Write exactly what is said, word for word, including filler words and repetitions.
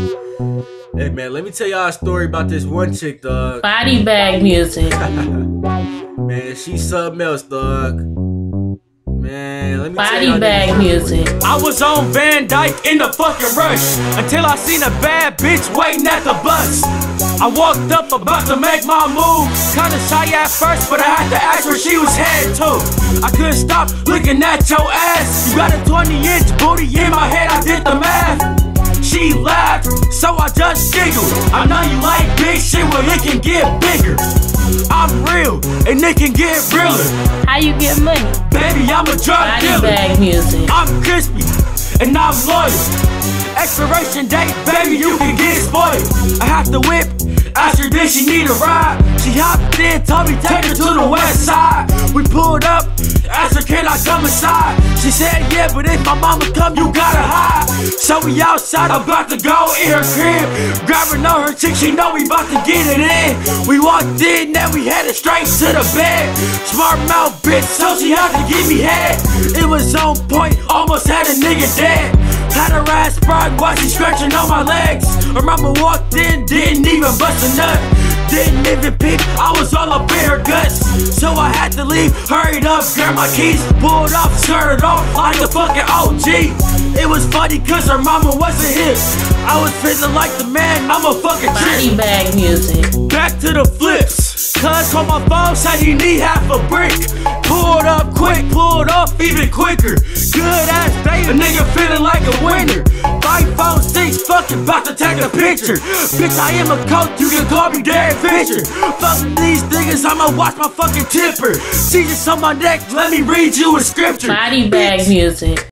Hey man, let me tell y'all a story about this one chick, dog. Body bag music. Man, she's something else, dog. Man, let me Body tell bag music. I was on Van Dyke in the fucking rush until I seen a bad bitch waiting at the bus. I walked up about to make my move, kinda shy at first, but I had to ask where she was headed to. I couldn't stop looking at your ass. You got a twenty inch booty in my head, I did the math. She laughed, so I just giggled. I know you like big shit, well it can get bigger. I'm real, and it can get realer. How you get money? Baby, I'm a drug Body dealer. bag music. I'm crispy, and I'm loyal. Expiration date, baby, you can get spoiled. I have to whip, ask her did she need a ride. She hopped in, told me take her to the west side. We pulled up, asked her can I come inside. She said yeah, but if my mama come, you gotta hide. So we outside, I'm about to go in her crib. Grab her, know her chick, she know we about to get it in. We walked in, then we headed straight to the bed. Smart mouth bitch, so she had to give me head. It was on point, almost had a nigga dead. Had her ass sprung while she stretching on my legs. Her mama walked in, didn't even bust a nut. Didn't even peep, I was all up in her guts. So I had to leave, hurried up, grabbed my keys, pulled off, skirted off like a fucking O G. It was funny cause her mama wasn't here. I was feeling like the man, I'm a fucking Body trick. bag music. Back to the flips, cuz on my phone said he need half a brick. Pulled up quick, pulled off even quicker. Good ass day, a nigga feeling like a winner. iPhone six, fucking about to take a picture. Bitch, I am a coach, you can call me Derek Fisher. Fuck these niggas, I'ma watch my fucking tipper. Jesus on my neck, let me read you a scripture. Body bag music.